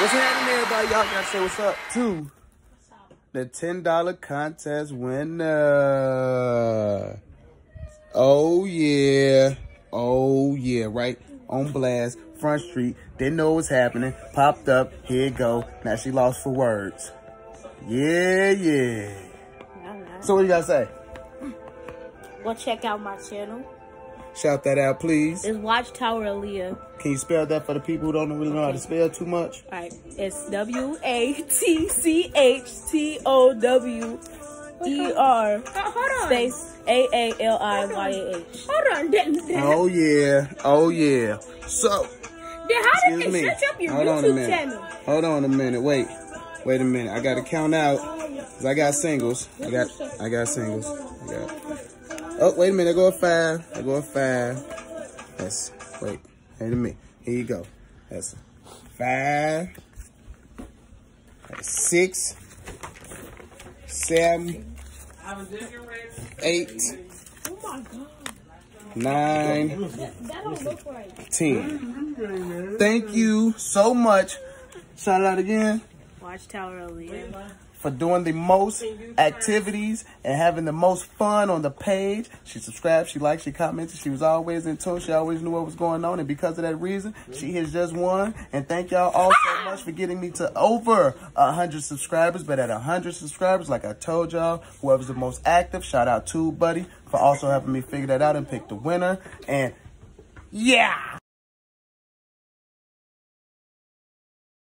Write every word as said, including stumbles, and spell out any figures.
What's happening, everybody? Y'all gotta say what's up to the ten dollar contest winner. Oh, yeah. Oh, yeah. Right on blast, Front Street. Didn't know what was happening. Popped up. Here it go. Now she lost for words. Yeah, yeah. So what you gotta say? Go check out my channel. Shout that out, please. It's Watchtower Aaliyah. Can you spell that for the people who don't really know how to spell too much? All right. It's W A T C H T O W E R space A A L I Y A H. Hold on. Then, then, Oh, yeah. Oh, yeah. So, then how did excuse they me. set up your Hold on a YouTube minute. channel? Hold on a minute. Wait. Wait a minute. I got to count out. Cause I got singles. I got I got singles. I got. Oh, wait a minute. I go a five. I go a five. That's, wait. Wait a minute. Here you go. That's five. That's six. Seven. Eight. Oh my God. Nine. That, that don't look right. ten. Thank you so much. Shout out again. Watchtower Aaliyah. For doing the most activities and having the most fun on the page. She subscribed, she liked, she commented. She was always in tune. She always knew what was going on. And because of that reason, she has just won. And thank y'all all so much for getting me to over one hundred subscribers. But at one hundred subscribers, like I told y'all, whoever's the most active, shout out to Buddy for also helping me figure that out and pick the winner. And yeah.